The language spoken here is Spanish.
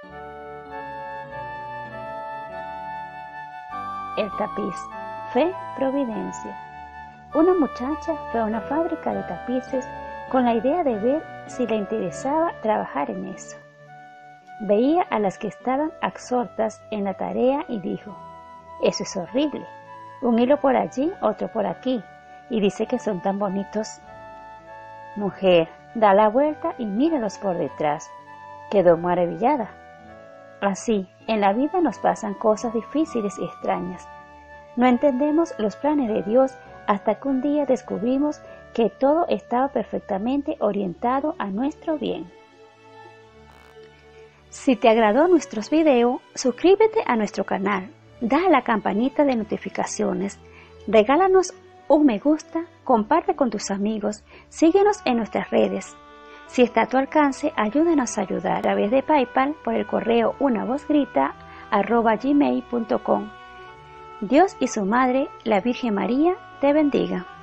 El tapiz. Fe, providencia. Una muchacha fue a una fábrica de tapices con la idea de ver si le interesaba trabajar en eso. Veía a las que estaban absortas en la tarea y dijo: «Eso es horrible, un hilo por allí, otro por aquí, y dice que son tan bonitos». «Mujer, da la vuelta y míralos por detrás», quedó maravillada. Así, en la vida nos pasan cosas difíciles y extrañas. No entendemos los planes de Dios hasta que un día descubrimos que todo estaba perfectamente orientado a nuestro bien. Si te agradó nuestros videos, suscríbete a nuestro canal, da a la campanita de notificaciones, regálanos un me gusta, comparte con tus amigos, síguenos en nuestras redes. Si está a tu alcance, ayúdanos a ayudar a través de PayPal por el correo unavozgrita@gmail.com. Dios y su Madre, la Virgen María, te bendiga.